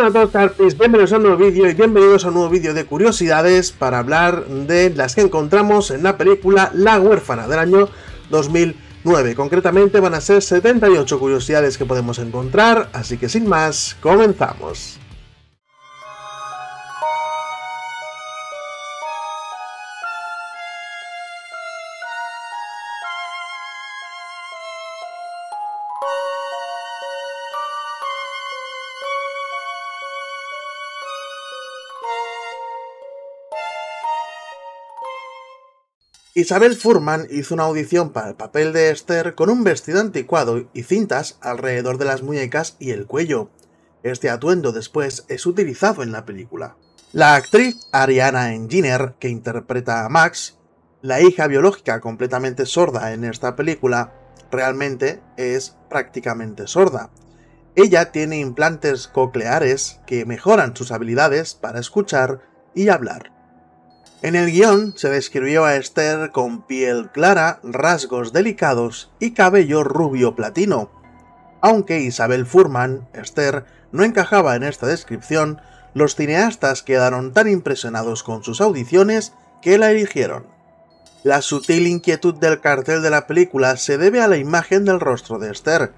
Hola a todos, Carpis, bienvenidos a un nuevo vídeo y bienvenidos a un nuevo vídeo de curiosidades para hablar de las que encontramos en la película La huérfana del año 2009. Concretamente van a ser 78 curiosidades que podemos encontrar, así que sin más, comenzamos. Isabelle Fuhrman hizo una audición para el papel de Esther con un vestido anticuado y cintas alrededor de las muñecas y el cuello. Este atuendo después es utilizado en la película. La actriz Ariana Engineer, que interpreta a Max, la hija biológica completamente sorda en esta película, realmente es prácticamente sorda. Ella tiene implantes cocleares que mejoran sus habilidades para escuchar y hablar. En el guión se describió a Esther con piel clara, rasgos delicados y cabello rubio platino. Aunque Isabelle Fuhrman, Esther, no encajaba en esta descripción, los cineastas quedaron tan impresionados con sus audiciones que la eligieron. La sutil inquietud del cartel de la película se debe a la imagen del rostro de Esther.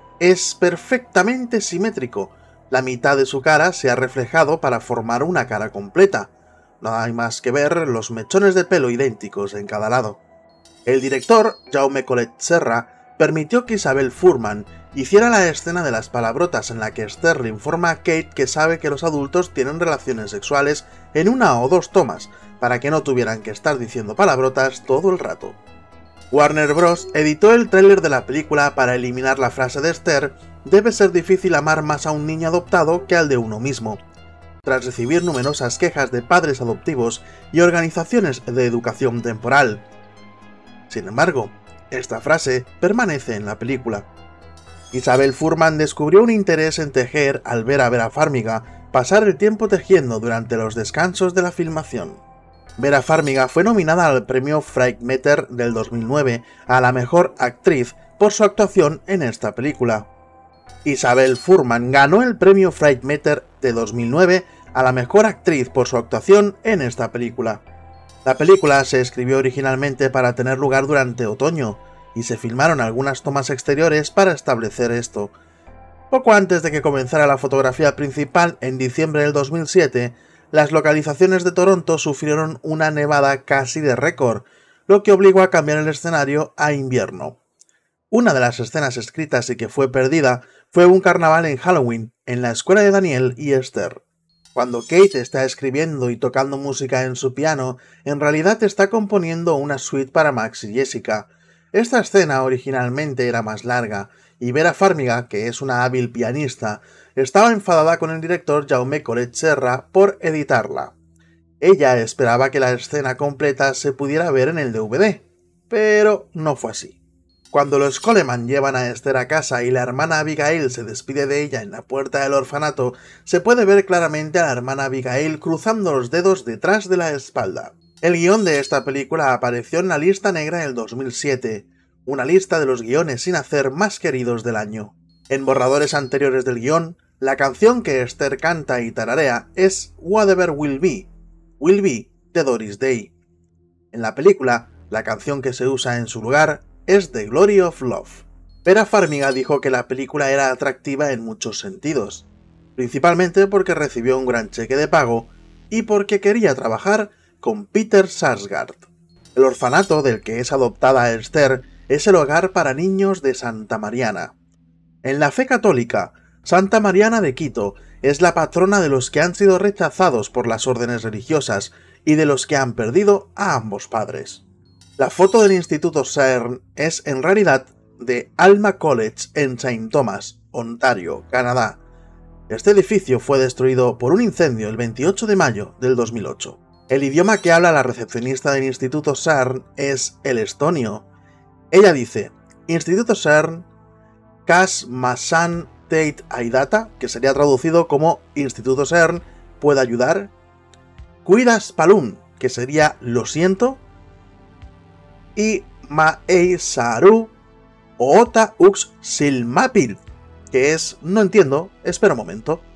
Es perfectamente simétrico, la mitad de su cara se ha reflejado para formar una cara completa. No hay más que ver los mechones de pelo idénticos en cada lado. El director, Jaume Collet-Serra, permitió que Isabelle Fuhrman hiciera la escena de las palabrotas en la que Esther le informa a Kate que sabe que los adultos tienen relaciones sexuales en una o dos tomas, para que no tuvieran que estar diciendo palabrotas todo el rato. Warner Bros. Editó el tráiler de la película para eliminar la frase de Esther: «Debe ser difícil amar más a un niño adoptado que al de uno mismo», tras recibir numerosas quejas de padres adoptivos y organizaciones de educación temporal. Sin embargo, esta frase permanece en la película. Isabelle Fuhrman descubrió un interés en tejer al ver a Vera Farmiga pasar el tiempo tejiendo durante los descansos de la filmación. Vera Farmiga fue nominada al premio Freigmeter del 2009 a la mejor actriz por su actuación en esta película. Isabelle Fuhrman ganó el premio Freigmeter de 2009 a la mejor actriz por su actuación en esta película. La película se escribió originalmente para tener lugar durante otoño, y se filmaron algunas tomas exteriores para establecer esto. Poco antes de que comenzara la fotografía principal en diciembre del 2007, las localizaciones de Toronto sufrieron una nevada casi de récord, lo que obligó a cambiar el escenario a invierno. Una de las escenas escritas y que fue perdida fue un carnaval en Halloween, en la escuela de Daniel y Esther. Cuando Kate está escribiendo y tocando música en su piano, en realidad está componiendo una suite para Max y Jessica. Esta escena originalmente era más larga, y Vera Farmiga, que es una hábil pianista, estaba enfadada con el director Jaume Collet-Serra por editarla. Ella esperaba que la escena completa se pudiera ver en el DVD, pero no fue así. Cuando los Coleman llevan a Esther a casa y la hermana Abigail se despide de ella en la puerta del orfanato, se puede ver claramente a la hermana Abigail cruzando los dedos detrás de la espalda. El guión de esta película apareció en la lista negra del 2007, una lista de los guiones sin hacer más queridos del año. En borradores anteriores del guión, la canción que Esther canta y tararea es Whatever Will Be de Doris Day. En la película, la canción que se usa en su lugar es The Glory of Love. Vera Farmiga dijo que la película era atractiva en muchos sentidos, principalmente porque recibió un gran cheque de pago y porque quería trabajar con Peter Sarsgaard. El orfanato del que es adoptada Esther es el hogar para niños de Santa Mariana. En la fe católica, Santa Mariana de Quito es la patrona de los que han sido rechazados por las órdenes religiosas y de los que han perdido a ambos padres. La foto del Instituto CERN es en realidad de Alma College en St. Thomas, Ontario, Canadá. Este edificio fue destruido por un incendio el 28 de mayo del 2008. El idioma que habla la recepcionista del Instituto CERN es el estonio. Ella dice: Instituto CERN, Kas Masan Teit Aidata, que sería traducido como Instituto CERN, ¿puede ayudar? Cuidas Palun, que sería lo siento, y Maei Saru Oota Ux Silmapil, que es no entiendo, espera un momento.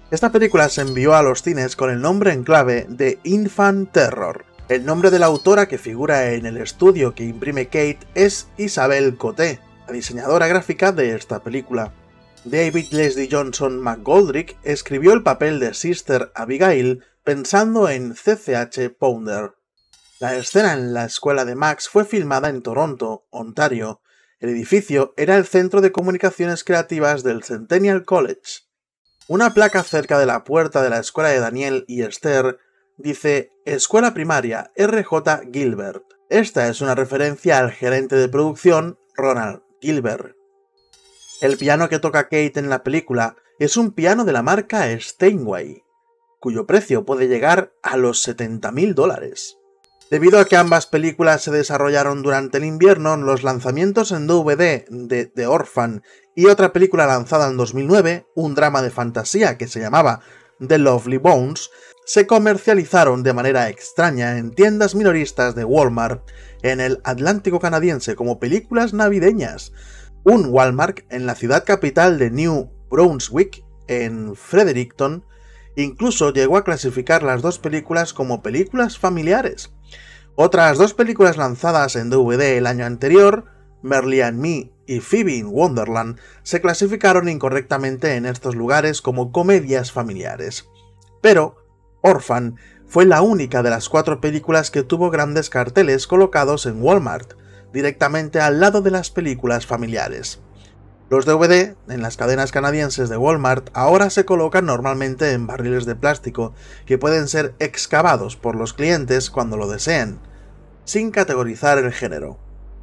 Esta película se envió a los cines con el nombre en clave de Infant Terror. El nombre de la autora que figura en el estudio que imprime Kate es Isabel Coté, la diseñadora gráfica de esta película. David Leslie Johnson McGoldrick escribió el papel de Sister Abigail pensando en CCH Pounder. La escena en la escuela de Max fue filmada en Toronto, Ontario. El edificio era el centro de comunicaciones creativas del Centennial College. Una placa cerca de la puerta de la escuela de Daniel y Esther dice Escuela Primaria R.J. Gilbert. Esta es una referencia al gerente de producción Ronald Gilbert. El piano que toca Kate en la película es un piano de la marca Steinway, cuyo precio puede llegar a los $70.000. Debido a que ambas películas se desarrollaron durante el invierno, los lanzamientos en DVD de The Orphan y otra película lanzada en 2009, un drama de fantasía que se llamaba The Lovely Bones, se comercializaron de manera extraña en tiendas minoristas de Walmart en el Atlántico canadiense como películas navideñas. Un Walmart en la ciudad capital de New Brunswick, en Fredericton, incluso llegó a clasificar las dos películas como películas familiares. Otras dos películas lanzadas en DVD el año anterior, Merly and Me y Phoebe in Wonderland, se clasificaron incorrectamente en estos lugares como comedias familiares. Pero Orphan fue la única de las 4 películas que tuvo grandes carteles colocados en Walmart, directamente al lado de las películas familiares. Los DVD en las cadenas canadienses de Walmart ahora se colocan normalmente en barriles de plástico que pueden ser excavados por los clientes cuando lo deseen, sin categorizar el género.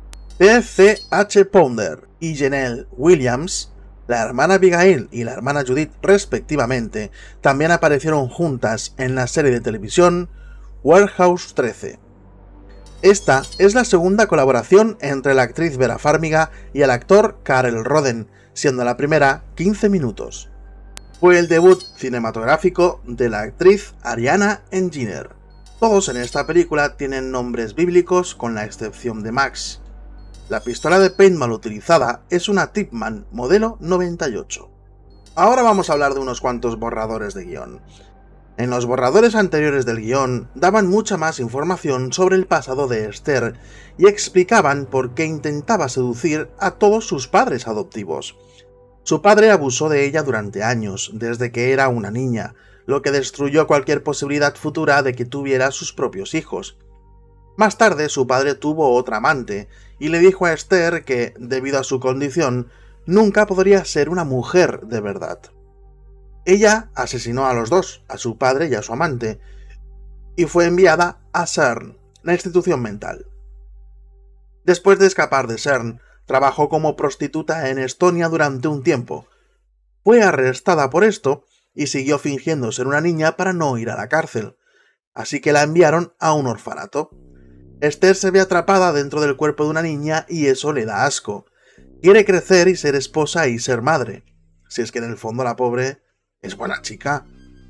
CCH Pounder y Janelle Williams, la hermana Abigail y la hermana Judith respectivamente, también aparecieron juntas en la serie de televisión Warehouse 13. Esta es la segunda colaboración entre la actriz Vera Farmiga y el actor Karel Roden, siendo la primera 15 minutos. Fue el debut cinematográfico de la actriz Ariana Enginer. Todos en esta película tienen nombres bíblicos con la excepción de Max. La pistola de paintball utilizada es una Tipman modelo 98. Ahora vamos a hablar de unos cuantos borradores de guión. En los borradores anteriores del guión daban mucha más información sobre el pasado de Esther y explicaban por qué intentaba seducir a todos sus padres adoptivos. Su padre abusó de ella durante años, desde que era una niña, lo que destruyó cualquier posibilidad futura de que tuviera sus propios hijos. Más tarde su padre tuvo otra amante y le dijo a Esther que, debido a su condición, nunca podría ser una mujer de verdad. Ella asesinó a los dos, a su padre y a su amante, y fue enviada a CERN, la institución mental. Después de escapar de CERN, trabajó como prostituta en Estonia durante un tiempo. Fue arrestada por esto y siguió fingiendo ser una niña para no ir a la cárcel, así que la enviaron a un orfanato. Esther se ve atrapada dentro del cuerpo de una niña y eso le da asco. Quiere crecer y ser esposa y ser madre, si es que en el fondo la pobre es buena chica.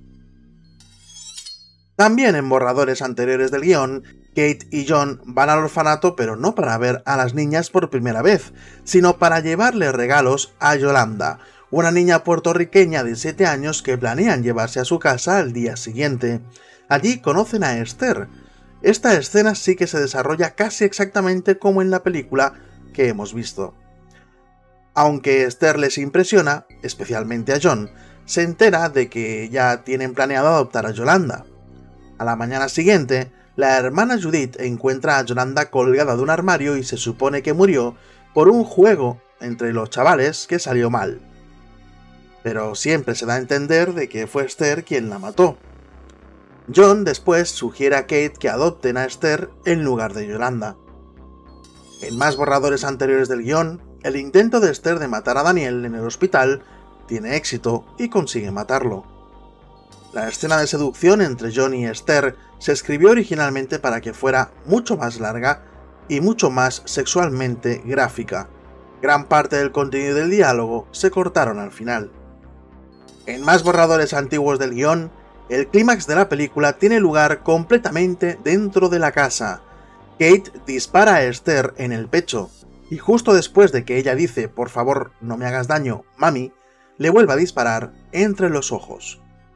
También en borradores anteriores del guión, Kate y John van al orfanato pero no para ver a las niñas por primera vez, sino para llevarle regalos a Yolanda, una niña puertorriqueña de 7 años que planean llevarse a su casa al día siguiente. Allí conocen a Esther. Esta escena sí que se desarrolla casi exactamente como en la película que hemos visto. Aunque Esther les impresiona, especialmente a John, se entera de que ya tienen planeado adoptar a Yolanda. A la mañana siguiente, la hermana Judith encuentra a Yolanda colgada de un armario y se supone que murió por un juego entre los chavales que salió mal. Pero siempre se da a entender de que fue Esther quien la mató. John después sugiere a Kate que adopten a Esther en lugar de Yolanda. En más borradores anteriores del guión, el intento de Esther de matar a Daniel en el hospital tiene éxito y consigue matarlo. La escena de seducción entre John y Esther se escribió originalmente para que fuera mucho más larga y mucho más sexualmente gráfica. Gran parte del contenido del diálogo se cortaron al final. En más borradores antiguos del guión, el clímax de la película tiene lugar completamente dentro de la casa. Kate dispara a Esther en el pecho, y justo después de que ella dice «Por favor, no me hagas daño, mami», le vuelve a disparar entre los ojos.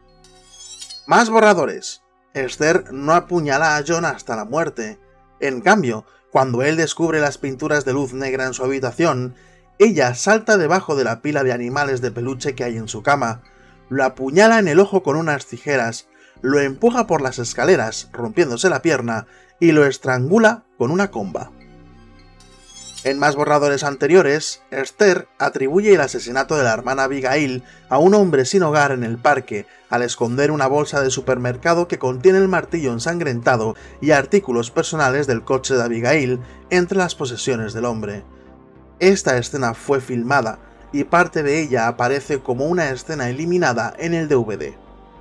Más borradores. Esther no apuñala a John hasta la muerte. En cambio, cuando él descubre las pinturas de luz negra en su habitación, ella salta debajo de la pila de animales de peluche que hay en su cama, lo apuñala en el ojo con unas tijeras, lo empuja por las escaleras, rompiéndose la pierna, y lo estrangula con una comba. En más borradores anteriores, Esther atribuye el asesinato de la hermana Abigail a un hombre sin hogar en el parque, al esconder una bolsa de supermercado que contiene el martillo ensangrentado y artículos personales del coche de Abigail entre las posesiones del hombre. Esta escena fue filmada, y parte de ella aparece como una escena eliminada en el DVD.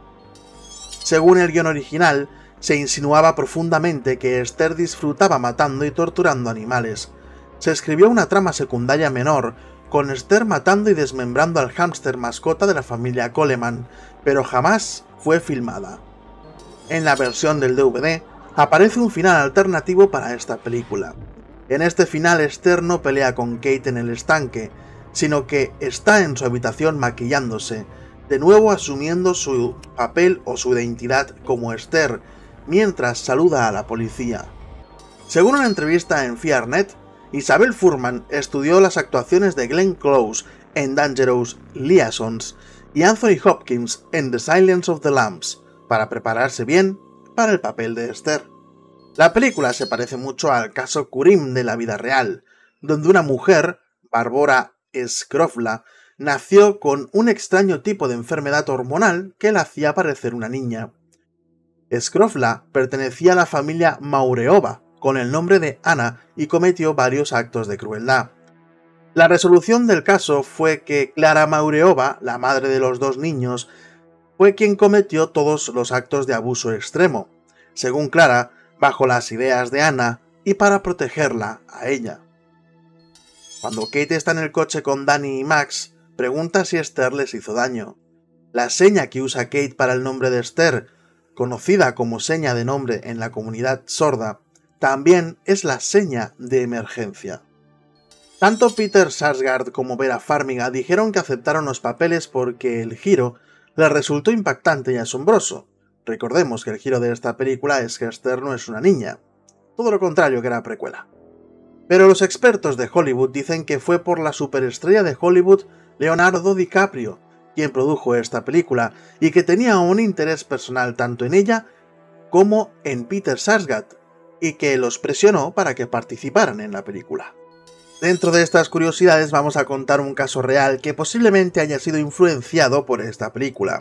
Según el guión original, se insinuaba profundamente que Esther disfrutaba matando y torturando animales. Se escribió una trama secundaria menor, con Esther matando y desmembrando al hámster mascota de la familia Coleman, pero jamás fue filmada. En la versión del DVD, aparece un final alternativo para esta película. En este final, Esther no pelea con Kate en el estanque, sino que está en su habitación maquillándose, de nuevo asumiendo su papel o su identidad como Esther, mientras saluda a la policía. Según una entrevista en FearNet, Isabel Fuhrman estudió las actuaciones de Glenn Close en Dangerous Liaisons y Anthony Hopkins en The Silence of the Lambs, para prepararse bien para el papel de Esther. La película se parece mucho al caso Curim de la vida real, donde una mujer, Barbora Scrofla, nació con un extraño tipo de enfermedad hormonal que la hacía parecer una niña. Scrofla pertenecía a la familia Maureova, con el nombre de Anna, y cometió varios actos de crueldad. La resolución del caso fue que Clara Maureova, la madre de los dos niños, fue quien cometió todos los actos de abuso extremo, según Clara, bajo las ideas de Anna y para protegerla a ella. Cuando Kate está en el coche con Danny y Max, pregunta si Esther les hizo daño. La seña que usa Kate para el nombre de Esther, conocida como seña de nombre en la comunidad sorda, también es la seña de emergencia. Tanto Peter Sarsgaard como Vera Farmiga dijeron que aceptaron los papeles porque el giro les resultó impactante y asombroso. Recordemos que el giro de esta película es que Esther no es una niña, todo lo contrario que era precuela. Pero los expertos de Hollywood dicen que fue por la superestrella de Hollywood Leonardo DiCaprio quien produjo esta película y que tenía un interés personal tanto en ella como en Peter Sarsgaard, y que los presionó para que participaran en la película. Dentro de estas curiosidades vamos a contar un caso real que posiblemente haya sido influenciado por esta película.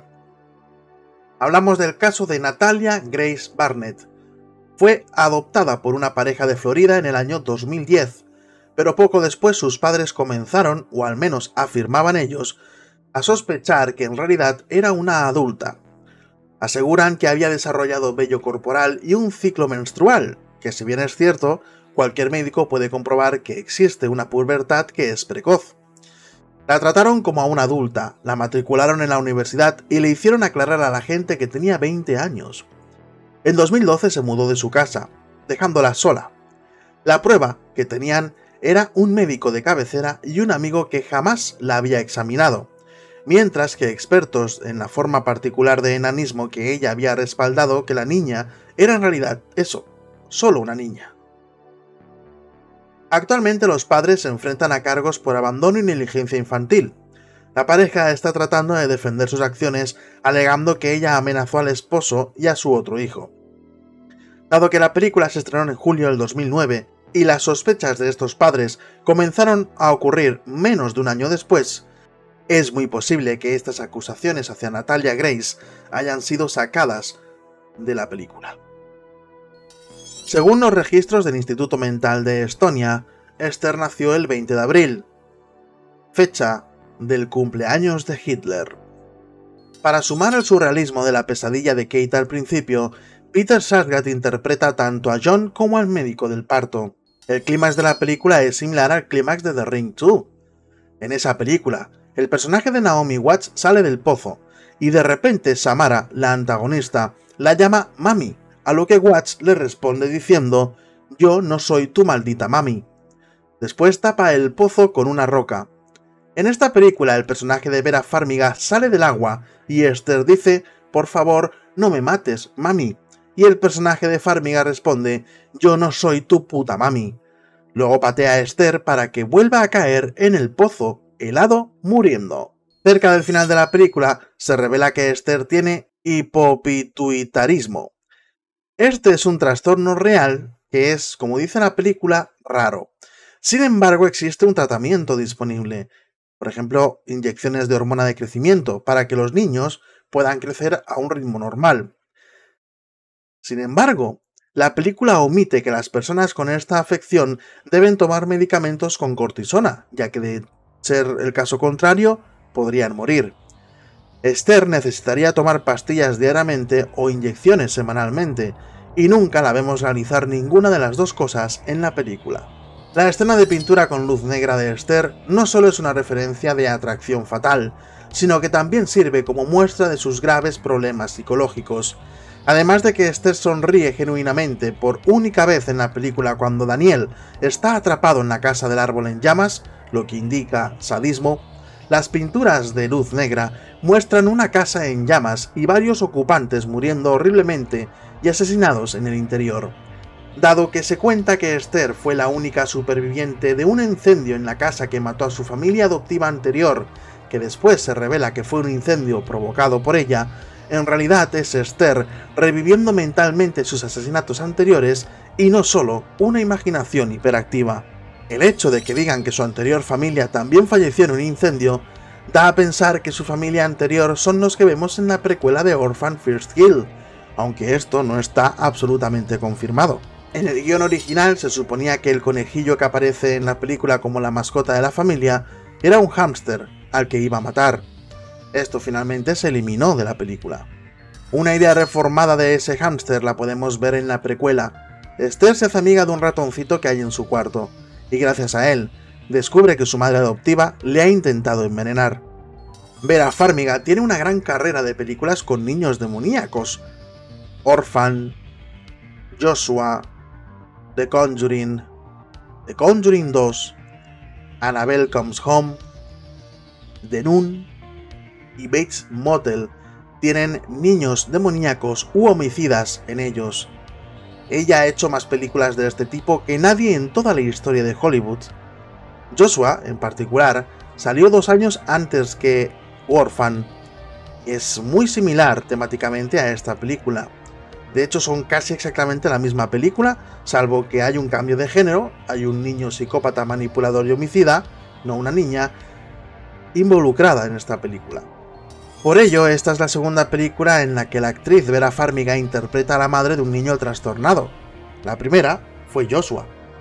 Hablamos del caso de Natalia Grace Barnett. Fue adoptada por una pareja de Florida en el año 2010, pero poco después sus padres comenzaron, o al menos afirmaban ellos, a sospechar que en realidad era una adulta. Aseguran que había desarrollado vello corporal y un ciclo menstrual, que si bien es cierto, cualquier médico puede comprobar que existe una pubertad que es precoz. La trataron como a una adulta, la matricularon en la universidad y le hicieron aclarar a la gente que tenía 20 años. En 2012 se mudó de su casa, dejándola sola. La prueba que tenían era un médico de cabecera y un amigo que jamás la había examinado, mientras que expertos en la forma particular de enanismo que ella había respaldado que la niña era en realidad eso, solo una niña. Actualmente los padres se enfrentan a cargos por abandono y negligencia infantil. La pareja está tratando de defender sus acciones alegando que ella amenazó al esposo y a su otro hijo. Dado que la película se estrenó en julio del 2009 y las sospechas de estos padres comenzaron a ocurrir menos de un año después, es muy posible que estas acusaciones hacia Natalia Grace hayan sido sacadas de la película. Según los registros del Instituto Mental de Estonia, Esther nació el 20 de abril, fecha del cumpleaños de Hitler. Para sumar el surrealismo de la pesadilla de Kate al principio, Peter Sarsgaard interpreta tanto a John como al médico del parto. El clímax de la película es similar al clímax de The Ring 2. En esa película, el personaje de Naomi Watts sale del pozo, y de repente Samara, la antagonista, la llama Mami, a lo que Watts le responde diciendo: «Yo no soy tu maldita mami». Después tapa el pozo con una roca. En esta película el personaje de Vera Farmiga sale del agua y Esther dice: por favor, no me mates, mami. Y el personaje de Farmiga responde, yo no soy tu puta mami. Luego patea a Esther para que vuelva a caer en el pozo, helado, muriendo. Cerca del final de la película se revela que Esther tiene hipopituitarismo. Este es un trastorno real que es, como dice la película, raro. Sin embargo, existe un tratamiento disponible. Por ejemplo, inyecciones de hormona de crecimiento para que los niños puedan crecer a un ritmo normal. Sin embargo, la película omite que las personas con esta afección deben tomar medicamentos con cortisona, ya que de ser el caso contrario, podrían morir. Esther necesitaría tomar pastillas diariamente o inyecciones semanalmente, y nunca la vemos realizar ninguna de las dos cosas en la película. La escena de pintura con luz negra de Esther no solo es una referencia de atracción fatal, sino que también sirve como muestra de sus graves problemas psicológicos. Además de que Esther sonríe genuinamente por única vez en la película cuando Daniel está atrapado en la casa del árbol en llamas, lo que indica sadismo, las pinturas de luz negra muestran una casa en llamas y varios ocupantes muriendo horriblemente y asesinados en el interior. Dado que se cuenta que Esther fue la única superviviente de un incendio en la casa que mató a su familia adoptiva anterior, que después se revela que fue un incendio provocado por ella, en realidad es Esther reviviendo mentalmente sus asesinatos anteriores y no solo una imaginación hiperactiva. El hecho de que digan que su anterior familia también falleció en un incendio da a pensar que su familia anterior son los que vemos en la precuela de Orphan First Kill, aunque esto no está absolutamente confirmado. En el guión original se suponía que el conejillo que aparece en la película como la mascota de la familia era un hámster al que iba a matar. Esto finalmente se eliminó de la película. Una idea reformada de ese hámster la podemos ver en la precuela. Esther se hace amiga de un ratoncito que hay en su cuarto, y gracias a él, descubre que su madre adoptiva le ha intentado envenenar. Vera Farmiga tiene una gran carrera de películas con niños demoníacos. Orphan, Joshua, The Conjuring 2, Annabelle Comes Home, The Nun y Bates Motel tienen niños demoníacos u homicidas en ellos. Ella ha hecho más películas de este tipo que nadie en toda la historia de Hollywood. Joshua, en particular, salió 2 años antes que Orphan. Es muy similar temáticamente a esta película. De hecho, son casi exactamente la misma película, salvo que hay un cambio de género, hay un niño psicópata manipulador y homicida, no una niña, involucrada en esta película. Por ello, esta es la segunda película en la que la actriz Vera Farmiga interpreta a la madre de un niño trastornado. La primera fue Joshua.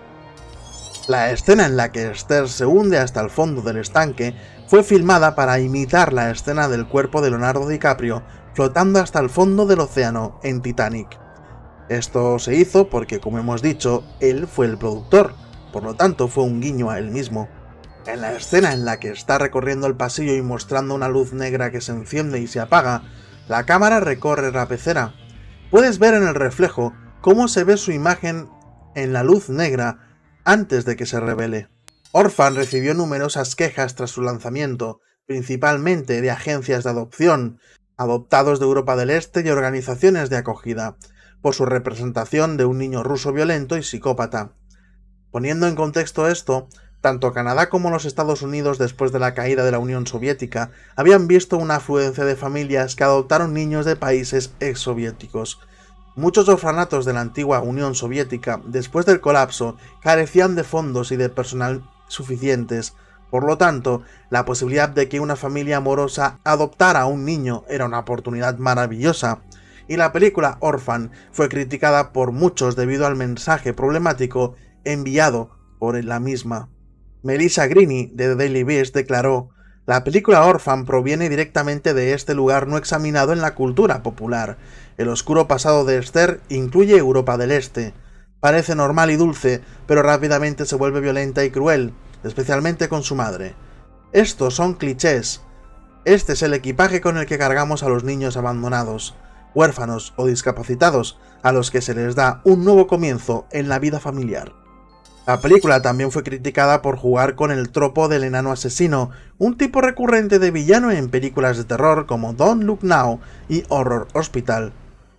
La escena en la que Esther se hunde hasta el fondo del estanque fue filmada para imitar la escena del cuerpo de Leonardo DiCaprio flotando hasta el fondo del océano en Titanic. Esto se hizo porque, como hemos dicho, él fue el productor, por lo tanto fue un guiño a él mismo. En la escena en la que está recorriendo el pasillo y mostrando una luz negra que se enciende y se apaga, la cámara recorre la pecera. Puedes ver en el reflejo cómo se ve su imagen en la luz negra antes de que se revele. Orphan recibió numerosas quejas tras su lanzamiento, principalmente de agencias de adopción, adoptados de Europa del Este y organizaciones de acogida, por su representación de un niño ruso violento y psicópata. Poniendo en contexto esto, tanto Canadá como los Estados Unidos después de la caída de la Unión Soviética habían visto una afluencia de familias que adoptaron niños de países exsoviéticos. Muchos orfanatos de la antigua Unión Soviética, después del colapso, carecían de fondos y de personal suficientes. Por lo tanto, la posibilidad de que una familia amorosa adoptara a un niño era una oportunidad maravillosa, y la película Orphan fue criticada por muchos debido al mensaje problemático enviado por la misma. Melissa Greene, de The Daily Beast, declaró: «La película Orphan proviene directamente de este lugar no examinado en la cultura popular. El oscuro pasado de Esther incluye Europa del Este. Parece normal y dulce, pero rápidamente se vuelve violenta y cruel, especialmente con su madre. Estos son clichés. Este es el equipaje con el que cargamos a los niños abandonados, huérfanos o discapacitados, a los que se les da un nuevo comienzo en la vida familiar». La película también fue criticada por jugar con el tropo del enano asesino, un tipo recurrente de villano en películas de terror como Don't Look Now y Horror Hospital.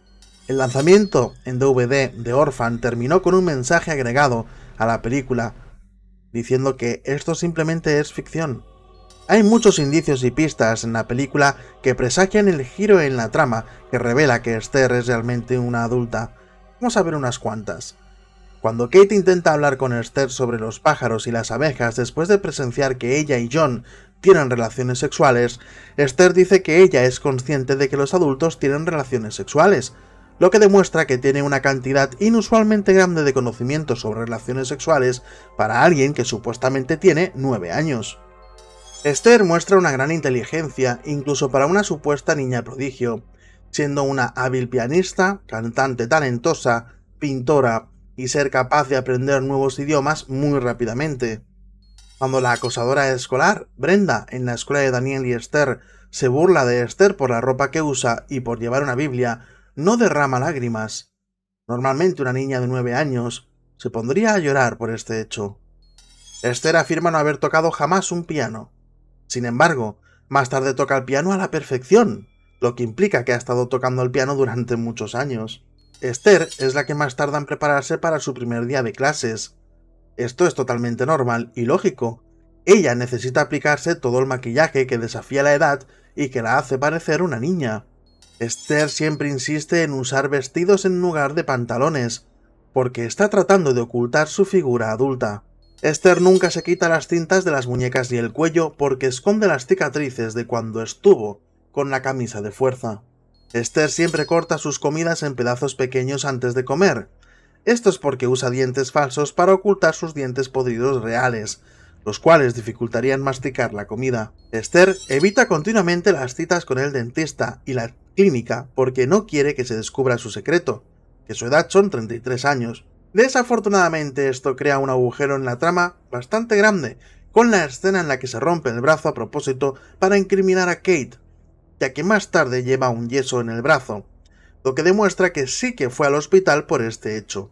El lanzamiento en DVD de Orphan terminó con un mensaje agregado a la película, diciendo que esto simplemente es ficción. Hay muchos indicios y pistas en la película que presagian el giro en la trama que revela que Esther es realmente una adulta. Vamos a ver unas cuantas. Cuando Kate intenta hablar con Esther sobre los pájaros y las abejas después de presenciar que ella y John tienen relaciones sexuales, Esther dice que ella es consciente de que los adultos tienen relaciones sexuales, lo que demuestra que tiene una cantidad inusualmente grande de conocimiento sobre relaciones sexuales para alguien que supuestamente tiene 9 años. Esther muestra una gran inteligencia incluso para una supuesta niña prodigio, siendo una hábil pianista, cantante talentosa, pintora y ser capaz de aprender nuevos idiomas muy rápidamente. Cuando la acosadora escolar, Brenda, en la escuela de Daniel y Esther, se burla de Esther por la ropa que usa y por llevar una Biblia, no derrama lágrimas. Normalmente una niña de 9 años se pondría a llorar por este hecho. Esther afirma no haber tocado jamás un piano. Sin embargo, más tarde toca el piano a la perfección, lo que implica que ha estado tocando el piano durante muchos años. Esther es la que más tarda en prepararse para su primer día de clases. Esto es totalmente normal y lógico. Ella necesita aplicarse todo el maquillaje que desafía la edad y que la hace parecer una niña. Esther siempre insiste en usar vestidos en lugar de pantalones, porque está tratando de ocultar su figura adulta. Esther nunca se quita las cintas de las muñecas y el cuello porque esconde las cicatrices de cuando estuvo con la camisa de fuerza. Esther siempre corta sus comidas en pedazos pequeños antes de comer. Esto es porque usa dientes falsos para ocultar sus dientes podridos reales, los cuales dificultarían masticar la comida. Esther evita continuamente las citas con el dentista y la clínica porque no quiere que se descubra su secreto, que su edad son 33 años. Desafortunadamente esto crea un agujero en la trama bastante grande, con la escena en la que se rompe el brazo a propósito para incriminar a Kate, ya que más tarde lleva un yeso en el brazo, lo que demuestra que sí que fue al hospital por este hecho.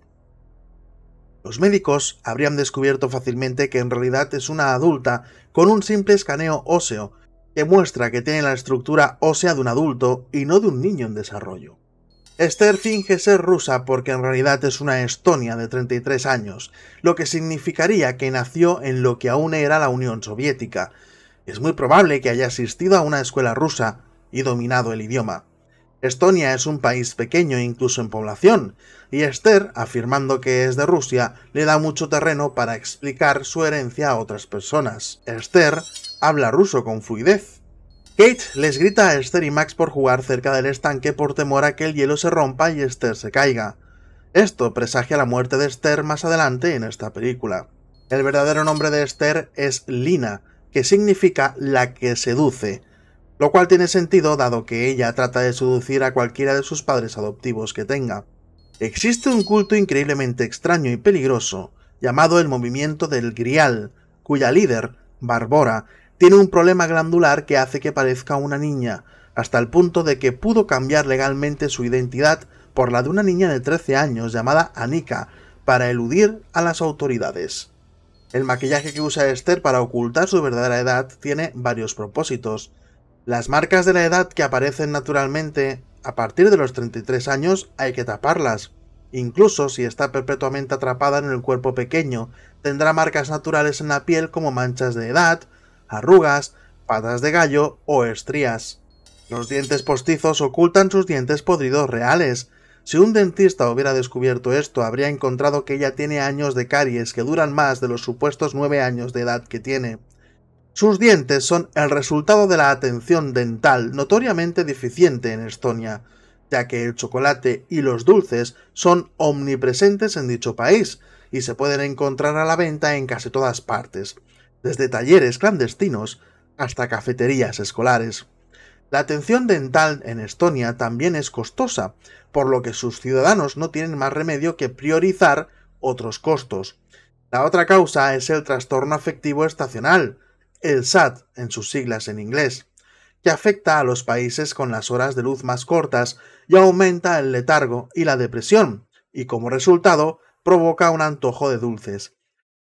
Los médicos habrían descubierto fácilmente que en realidad es una adulta con un simple escaneo óseo, que muestra que tiene la estructura ósea de un adulto y no de un niño en desarrollo. Esther finge ser rusa porque en realidad es una estonia de 33 años, lo que significaría que nació en lo que aún era la Unión Soviética. Es muy probable que haya asistido a una escuela rusa y dominado el idioma. Estonia es un país pequeño incluso en población, y Esther, afirmando que es de Rusia, le da mucho terreno para explicar su herencia a otras personas. Esther habla ruso con fluidez. Kate les grita a Esther y Max por jugar cerca del estanque por temor a que el hielo se rompa y Esther se caiga. Esto presagia la muerte de Esther más adelante en esta película. El verdadero nombre de Esther es Lina, que significa la que seduce, lo cual tiene sentido dado que ella trata de seducir a cualquiera de sus padres adoptivos que tenga. Existe un culto increíblemente extraño y peligroso, llamado el Movimiento del Grial, cuya líder, Barbora, tiene un problema glandular que hace que parezca una niña, hasta el punto de que pudo cambiar legalmente su identidad por la de una niña de 13 años llamada Anika, para eludir a las autoridades. El maquillaje que usa Esther para ocultar su verdadera edad tiene varios propósitos. Las marcas de la edad que aparecen naturalmente a partir de los 33 años hay que taparlas. Incluso si está perpetuamente atrapada en el cuerpo pequeño, tendrá marcas naturales en la piel como manchas de edad, arrugas, patas de gallo o estrías. Los dientes postizos ocultan sus dientes podridos reales. Si un dentista hubiera descubierto esto, habría encontrado que ella tiene años de caries que duran más de los supuestos 9 años de edad que tiene. Sus dientes son el resultado de la atención dental notoriamente deficiente en Estonia, ya que el chocolate y los dulces son omnipresentes en dicho país y se pueden encontrar a la venta en casi todas partes, desde talleres clandestinos hasta cafeterías escolares. La atención dental en Estonia también es costosa, por lo que sus ciudadanos no tienen más remedio que priorizar otros costos. La otra causa es el trastorno afectivo estacional, el SAD en sus siglas en inglés, que afecta a los países con las horas de luz más cortas y aumenta el letargo y la depresión, y como resultado provoca un antojo de dulces.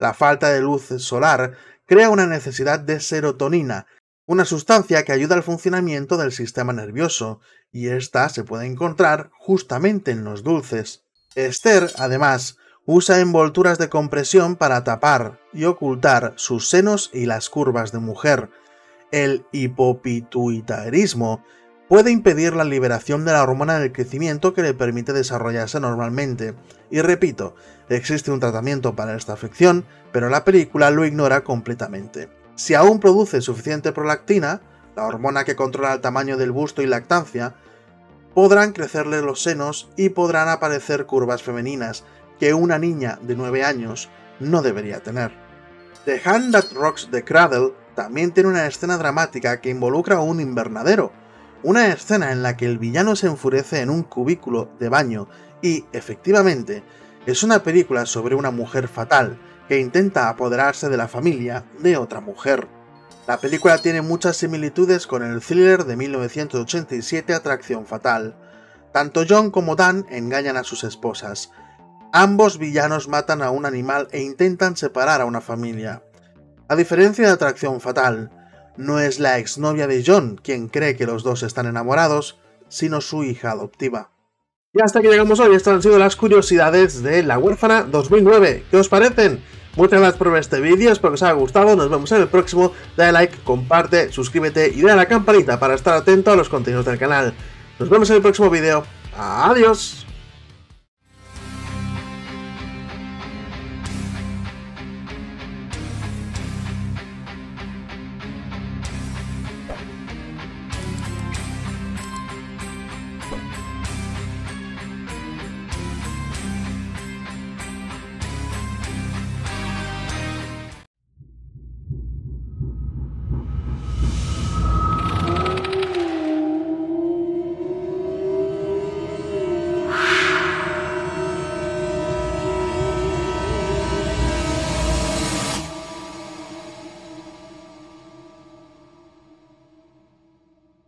La falta de luz solar crea una necesidad de serotonina, una sustancia que ayuda al funcionamiento del sistema nervioso, y esta se puede encontrar justamente en los dulces. Esther, además, usa envolturas de compresión para tapar y ocultar sus senos y las curvas de mujer. El hipopituitarismo puede impedir la liberación de la hormona del crecimiento que le permite desarrollarse normalmente. Y repito, existe un tratamiento para esta afección, pero la película lo ignora completamente. Si aún produce suficiente prolactina, la hormona que controla el tamaño del busto y lactancia, podrán crecerle los senos y podrán aparecer curvas femeninas que una niña de 9 años no debería tener. The Hand That Rocks the Cradle también tiene una escena dramática que involucra un invernadero, una escena en la que el villano se enfurece en un cubículo de baño y, efectivamente, es una película sobre una mujer fatal que intenta apoderarse de la familia de otra mujer. La película tiene muchas similitudes con el thriller de 1987 Atracción Fatal. Tanto John como Dan engañan a sus esposas. Ambos villanos matan a un animal e intentan separar a una familia. A diferencia de Atracción Fatal, no es la exnovia de John quien cree que los dos están enamorados, sino su hija adoptiva. Y hasta aquí llegamos hoy. Estas han sido las curiosidades de La Huérfana 2009. ¿Qué os parecen? Muchas gracias por ver este vídeo, espero que os haya gustado, nos vemos en el próximo, dale like, comparte, suscríbete y dale a la campanita para estar atento a los contenidos del canal. Nos vemos en el próximo vídeo, adiós.